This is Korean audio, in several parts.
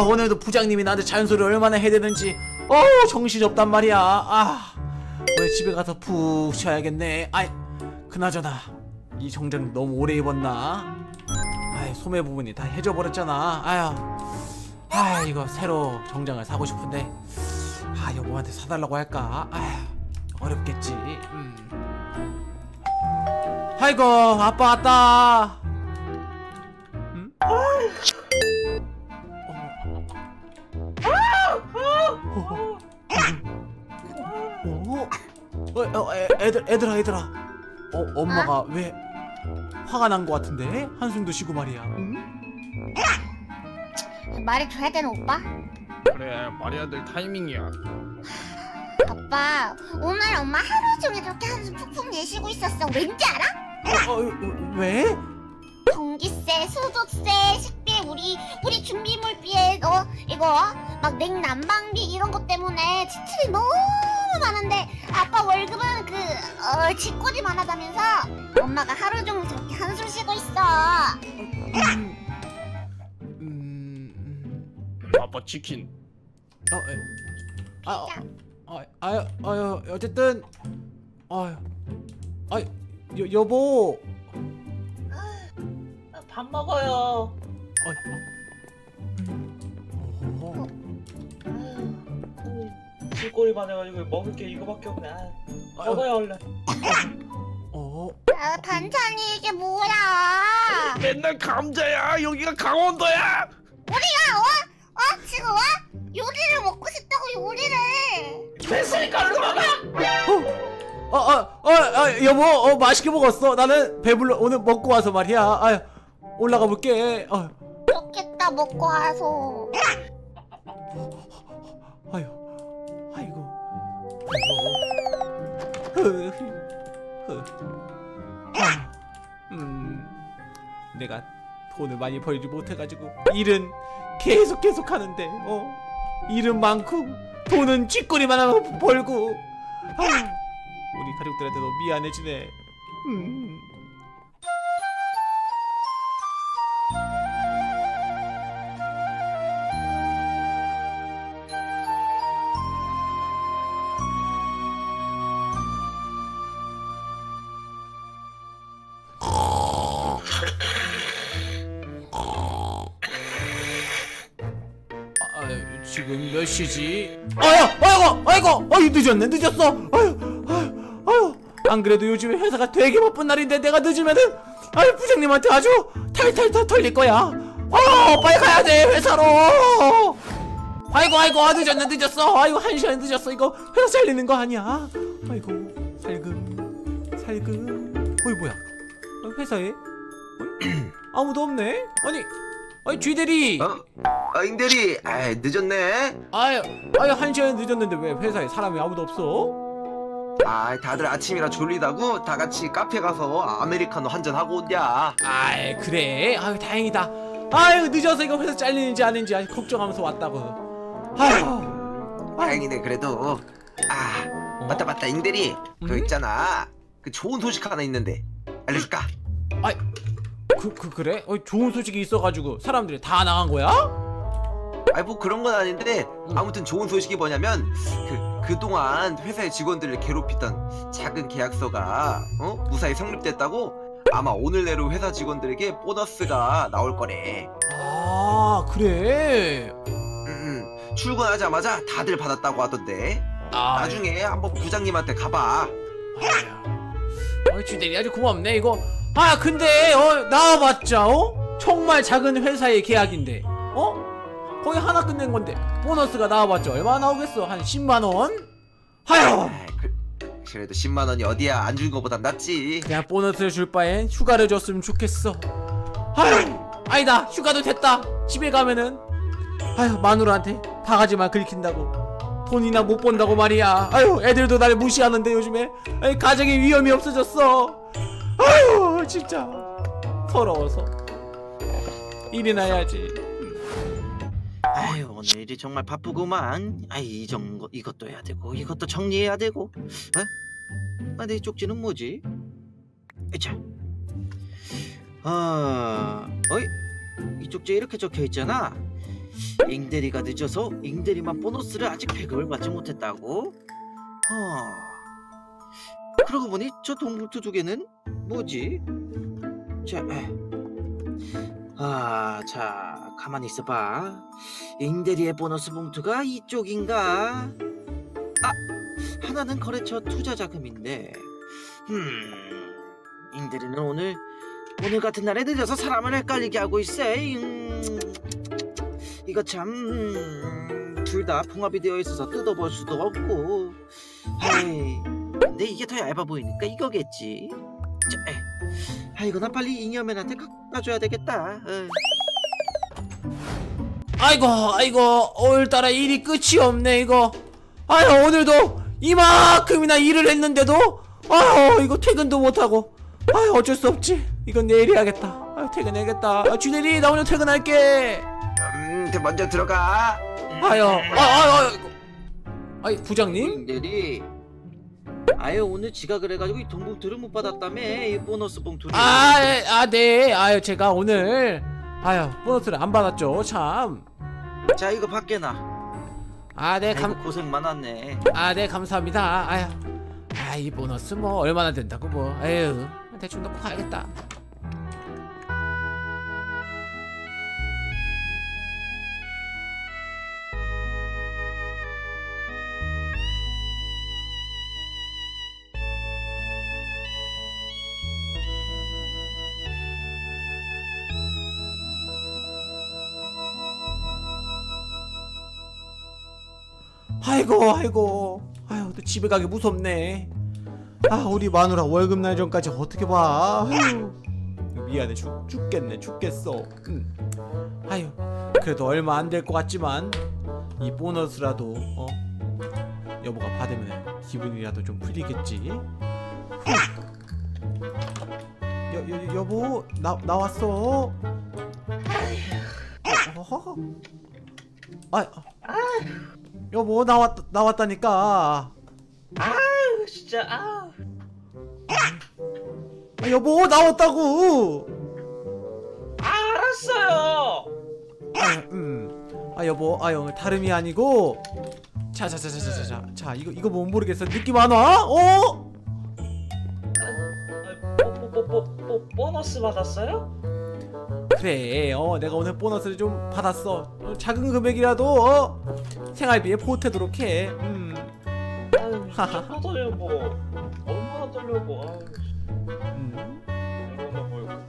오늘도 부장님이 나한테 잔소리 얼마나 해야 되는지 정신이 없단 말이야. 오늘 집에 가서 푹 쉬어야겠네. 그나저나 이 정장 너무 오래 입었나? 소매 부분이 다 해져 버렸잖아. 이거 새로 정장을 사고 싶은데 여보한테 사달라고 할까? 어렵겠지. 아이고 아빠 왔다. 얘들아. 엄마가 왜 화가 난 것 같은데? 한숨도 쉬고 말이야. 말해줘야 되는 오빠? 그래, 말해야 될 타이밍이야. 아빠, 오늘 엄마 하루 종일 그렇게 한숨 푹푹 내쉬고 있었어. 왠지 알아? 왜? 전기세, 수도세, 식비, 우리 준비물비에 이거 막 냉난방비 이런 것 때문에 지출이 너무 많은데 아빠 월급은 쥐꼬리 많아다면서 엄마가 하루 종일 저렇게 한숨 쉬고 있어. 아빠 치킨. 어쨌든 여보. 밥 먹어요. 쥐꼬리만 해가지고 먹을 게 이거밖에 없네. 먹어요 얼른. 반찬이 이게 뭐야? 맨날 감자야. 여기가 강원도야. 우리가 지금 요리를 먹고 싶다고 요리를. 됐으니까 얼른 먹어. 여보 맛있게 먹었어. 나는 배불러. 오늘 먹고 와서 말이야. 올라가 볼게. 좋겠다 먹고 와서. 아이고. 내가 돈을 많이 벌지 못해가지고 일은 계속 하는데 일은 많고 돈은 쥐꼬리만 하고 벌고 우리 가족들한테도 미안해지네. 지금 몇 시지? 아이고 늦었어. 안 그래도 요즘에 회사가 되게 바쁜 날인데 내가 늦으면은 부장님한테 아주 탈탈 털릴 거야. 빨리 가야 돼 회사로. 아이고 늦었어. 1시간 늦었어. 이거 회사 잘리는 거 아니야? 아이고 살금. 뭐야? 회사에 아무도 없네. 아니 쥐대리. 임대리. 늦었네. 1시간 늦었는데 왜 회사에 사람이 아무도 없어? 다들 아침이라 졸리다고 다 같이 카페 가서 아메리카노 한잔 하고 온냐. 그래. 다행이다. 늦어서 이거 회사 잘리는지 아닌지 걱정하면서 왔다고. 다행이네 그래도. 맞다 임대리. 그거 있잖아. 그 좋은 소식 하나 있는데 알려줄까? 그래? 좋은 소식이 있어가지고 사람들이 다 나간 거야? 뭐 그런 건 아닌데 아무튼 좋은 소식이 뭐냐면 그동안 회사의 직원들을 괴롭히던 작은 계약서가 무사히 성립됐다고. 아마 오늘 내로 회사 직원들에게 보너스가 나올 거래. 그래? 출근하자마자 다들 받았다고 하던데. 나중에 한번 부장님한테 가봐. 쥐대리 아주 고맙네 이거. 근데 나와봤자 정말 작은 회사의 계약인데 거의 하나 끝낸 건데 보너스가 나와봤자 얼마 나오겠어? 한 10만원? 그래도 10만원이 어디야. 안 준 거보단 낫지. 그냥 보너스를 줄 바엔 휴가를 줬으면 좋겠어. 아니다. 휴가도 됐다. 집에 가면은 마누라한테 바가지만 긁힌다고 돈이나 못 번다고 말이야. 애들도 날 무시하는데 요즘에 가정에 위험이 없어졌어. 진짜 서러워서 일이나 해야지. 오늘 일이 정말 바쁘구만. 이것도 해야 되고 이것도 정리해야 되고. 내 쪽지는 뭐지? 자, 이 쪽지에 이렇게 적혀 있잖아. 잉대리가 늦어서 잉대리만 보너스를 아직 배급을 받지 못했다고? 그러고 보니 저 동물투 2개는 뭐지? 자, 가만히 있어봐. 잉대리의 보너스 봉투가 이쪽인가? 하나는 거래처 투자 자금인데. 잉대리는 오늘 같은 날에 늦어서 사람을 헷갈리게 하고 있어. 이거 참 둘 다 봉합이 되어 있어서 뜯어볼 수도 없고. 근데 이게 더 얇아 보이니까 이거겠지. 이거 나 빨리 잉여맨한테 갖다 줘야 되겠다. 아이고 오늘따라 일이 끝이 없네 이거. 아유 오늘도 이만큼이나 일을 했는데도 이거 퇴근도 못하고. 어쩔 수 없지. 이건 내일 해야겠다. 퇴근해야겠다. 주대리 나 오늘 퇴근할게. 먼저 들어가. 부장님? 잉대리, 오늘 지각을 해가지고 이 돈 봉투를 못 받았다며. 이 보너스 봉투를. 네. 제가 오늘 보너스를 안 받았죠. 참. 자, 이거 밖에 놔. 네. 고생 많았네. 네 감사합니다. 이 보너스 뭐 얼마나 된다고 뭐. 대충 넣고 가야겠다. 아이고 또 집에 가기 무섭네. 우리 마누라 월급날 전까지 어떻게 봐. 미안해 죽겠어. 그래도 얼마 안 될 것 같지만 이 보너스라도 여보가 받으면 기분이라도 좀 풀리겠지. 여보 나왔어. 여보 나왔다니까. 진짜 여보 나왔다고. 알았어요. 여보 다름이 아니고 자 이거 뭐 모르겠어. 느낌 안 와? 보너스 받았어요? 그래 내가 오늘 보너스를 좀 받았어. 작은 금액이라도 생활비에 보태도록 해. 얼마나 떨려고. 얼마나 떨려고. 이거는 뭐.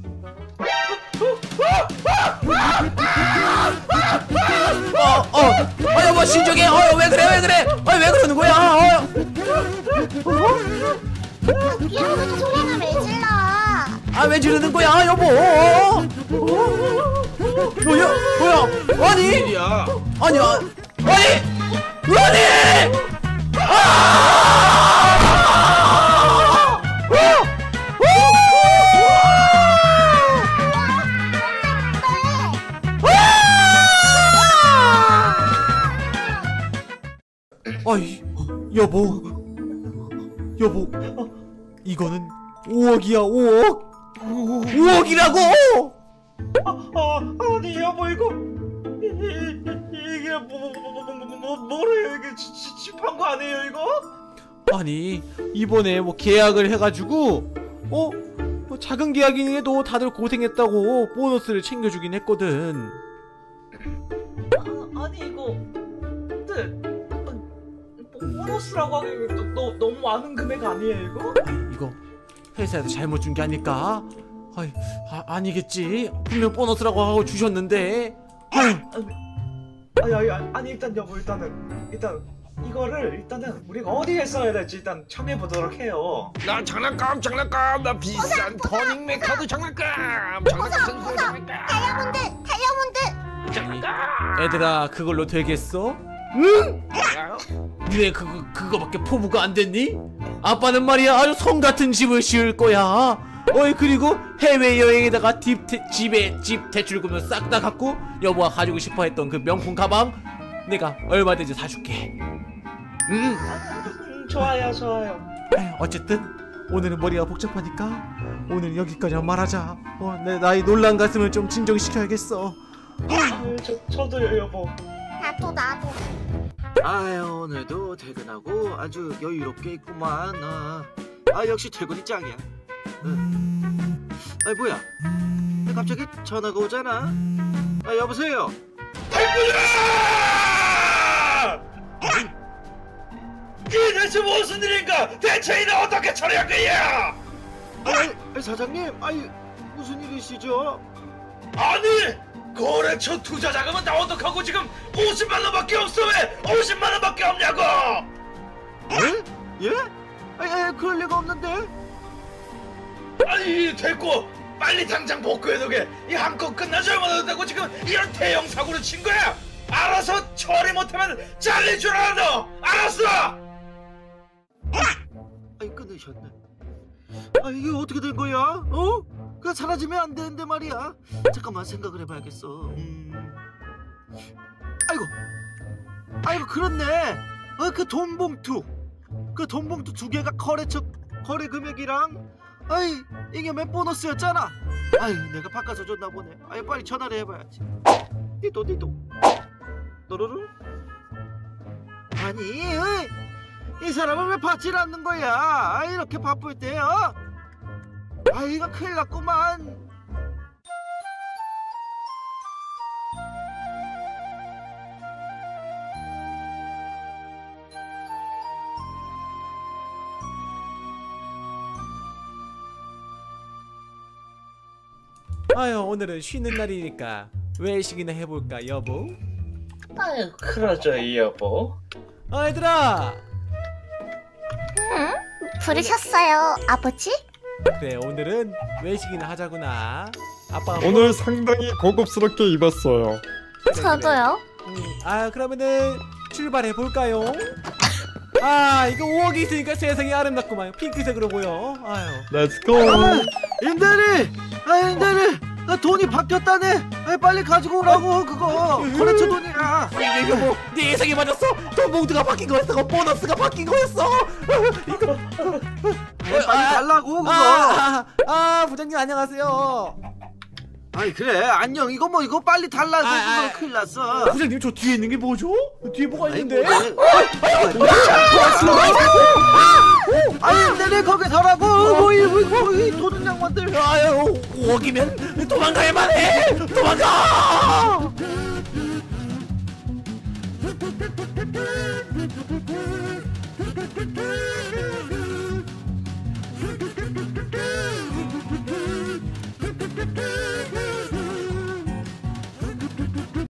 여보 신중해. 왜 그래? 왜 그러는 거야? 귀여운 소리는 왜 질러? 왜 지르는 거야 여보? 뭐야? 아니야. 아니! 여보 이거는 5억이야. 5억이라고. 아니 여보 이거 이게 뭐래요? 이게 집한 거 아니에요 이거? 아니 이번에 뭐 계약을 해가지고 뭐 작은 계약이라도 다들 고생했다고 보너스를 챙겨주긴 했거든. 아니 이거 보너스라고 하기 너무 많은 금액 아니에요 이거? 이거 회사에서 잘못 준 게 아닐까? 아니겠지. 분명 보너스라고 하고 주셨는데. 아니 일단 여보 일단 이거를 우리가 어디에 써야 될지 일단 정해 보도록 해요. 나 장난감 나 비싼 터닝맨 카드 장난감 선수 장난감. 다이아몬드. 얘들아 그걸로 되겠어? 응? 니네 그거밖에 포부가 안 됐니? 아빠는 말이야 아주 성 같은 집을 지을 거야. 그리고 해외여행에다가 집 대출금도 싹 다 갚고 여보가 가지고 싶어했던 그 명품 가방 내가 얼마든지 사줄게. 좋아요. 어쨌든 오늘은 머리가 복잡하니까 오늘 여기까지만 말하자. 나의 놀란 가슴을 좀 진정시켜야겠어. 저도요 여보. 나도. 아유 오늘도 퇴근하고 아주 여유롭게 있구만. 역시 퇴근이 짱이야. 뭐야? 갑자기 전화가 오잖아. 여보세요. 이게 대체 무슨 일인가? 대체 이는 어떻게 처리할 거야? 사장님, 무슨 일이시죠? 아니 거래처 투자 자금은 나 어떡하고 지금 50만 원밖에 없어. 왜 50만 원밖에 없냐고? 예? 그럴 리가 없는데. 아니 됐고 빨리 당장 복구해두게. 이 한 건 끝나지 얼마 안 됐다고 지금 이런 대형 사고를 친 거야. 알아서 처리 못하면 잘릴 줄 알아 너. 알았어. 끊으셨네. 이게 어떻게 된 거야? 그거 사라지면 안 되는데 말이야. 잠깐만 생각을 해봐야겠어. 아이고 그렇네. 그 돈봉투 두 개가 거래 금액이랑 이겨면 보너스였잖아. 내가 바꿔서 줬나 보네. 빨리 전화를 해봐야지. 니도 노로로. 아니 이 사람은 왜 받질 않는 거야? 이렇게 바쁠 때요? 이거 큰일 났구만. 아유 오늘은 쉬는 날이니까 외식이나 해볼까 여보? 아유 그러죠 여보. 얘들아 부르셨어요, 아버지? 그래 오늘은 외식이나 하자구나. 아빠가 오늘 상당히 고급스럽게 입었어요. 저도요. 그러면은 출발해 볼까요? 이거 5억이 있으니까 세상이 아름답구만. 핑크색으로 보여. 렛츠고. 임대리 돈이 바뀌었다네. 빨리 가지고 오라고. 그거 거래처 돈이야. 이게 뭐 네 예상이 맞았어. 돈 봉투가 바뀐 거였어. 보너스가 바뀐 거였어. 이거 빨리 달라고 그거. 부장님 안녕하세요. 그래 안녕. 이거 빨리 달라고. 그거 큰일 났어. 부장님 저 뒤에 있는 게 뭐죠? 뒤에 뭐가 있는데? 임대리 거기 서라고. 뭐이 도둑 양반들. 5억이면 도망가야만 해. 도망가.